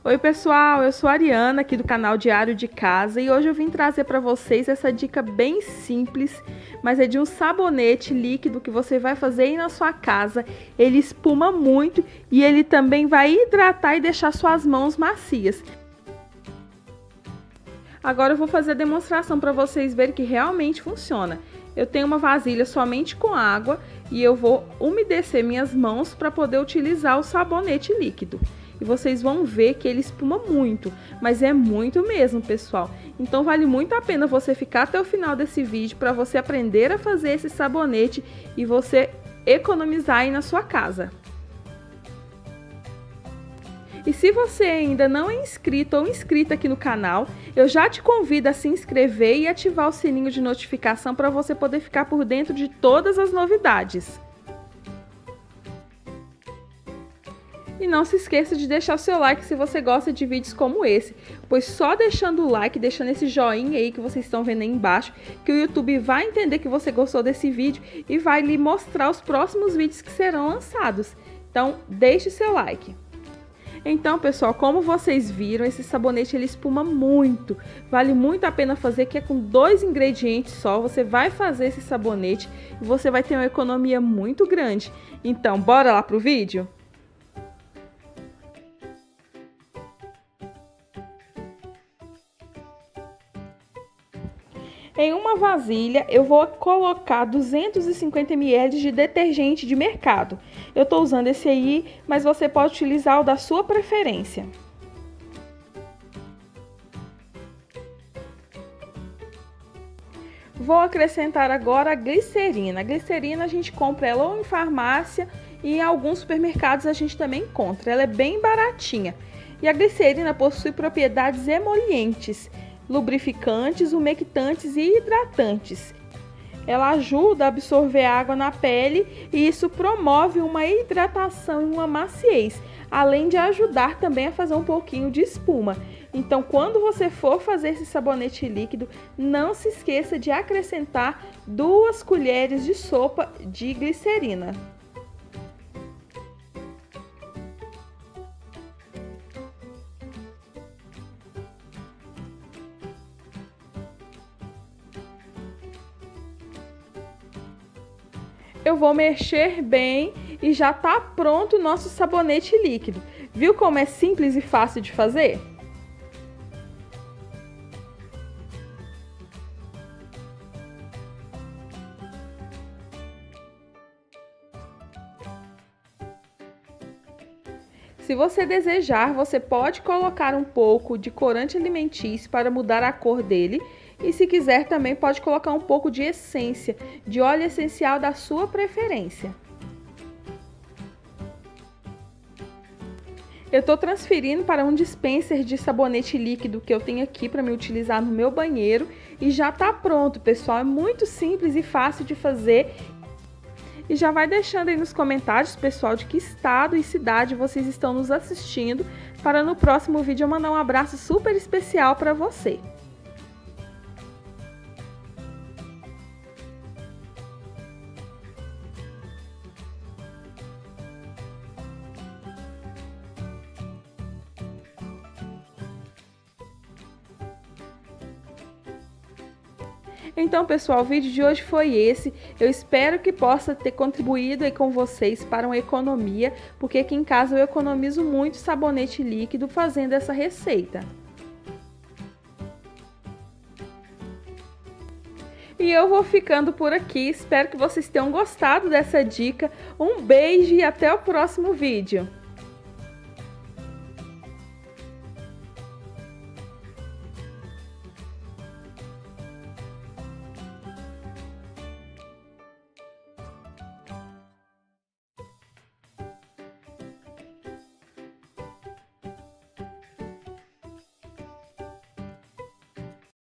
Oi pessoal, eu sou a Ariana aqui do canal Diário de Casa e hoje eu vim trazer para vocês essa dica bem simples, mas é de um sabonete líquido que você vai fazer aí na sua casa. Ele espuma muito e ele também vai hidratar e deixar suas mãos macias. Agora eu vou fazer a demonstração para vocês verem que realmente funciona. Eu tenho uma vasilha somente com água e eu vou umedecer minhas mãos para poder utilizar o sabonete líquido. E vocês vão ver que ele espuma muito, mas é muito mesmo, pessoal. Então vale muito a pena você ficar até o final desse vídeo para você aprender a fazer esse sabonete e você economizar aí na sua casa. E se você ainda não é inscrito ou inscrita aqui no canal, eu já te convido a se inscrever e ativar o sininho de notificação para você poder ficar por dentro de todas as novidades. E não se esqueça de deixar o seu like se você gosta de vídeos como esse, pois só deixando o like, deixando esse joinha aí que vocês estão vendo aí embaixo, que o YouTube vai entender que você gostou desse vídeo e vai lhe mostrar os próximos vídeos que serão lançados. Então, deixe seu like. Então, pessoal, como vocês viram, esse sabonete ele espuma muito. Vale muito a pena fazer, que é com 2 ingredientes só. Você vai fazer esse sabonete e você vai ter uma economia muito grande. Então, bora lá pro vídeo? Em uma vasilha eu vou colocar 250 ml de detergente de mercado. Eu estou usando esse aí, mas você pode utilizar o da sua preferência. Vou acrescentar agora a glicerina. A glicerina a gente compra ela ou em farmácia e em alguns supermercados a gente também encontra. Ela é bem baratinha. E a glicerina possui propriedades emolientes, lubrificantes, umectantes e hidratantes. Ela ajuda a absorver água na pele e isso promove uma hidratação e uma maciez, além de ajudar também a fazer um pouquinho de espuma. Então, quando você for fazer esse sabonete líquido, não se esqueça de acrescentar 2 colheres de sopa de glicerina. Eu vou mexer bem e já tá pronto o nosso sabonete líquido. Viu como é simples e fácil de fazer? Se você desejar, você pode colocar um pouco de corante alimentício para mudar a cor dele. E se quiser também pode colocar um pouco de essência, de óleo essencial da sua preferência. Eu estou transferindo para um dispenser de sabonete líquido que eu tenho aqui para me utilizar no meu banheiro. E já está pronto, pessoal. É muito simples e fácil de fazer. E já vai deixando aí nos comentários, pessoal, de que estado e cidade vocês estão nos assistindo, para no próximo vídeo eu mandar um abraço super especial para você. Então, pessoal, o vídeo de hoje foi esse. Eu espero que possa ter contribuído aí com vocês para uma economia, porque aqui em casa eu economizo muito sabonete líquido fazendo essa receita. E eu vou ficando por aqui. Espero que vocês tenham gostado dessa dica. Um beijo e até o próximo vídeo.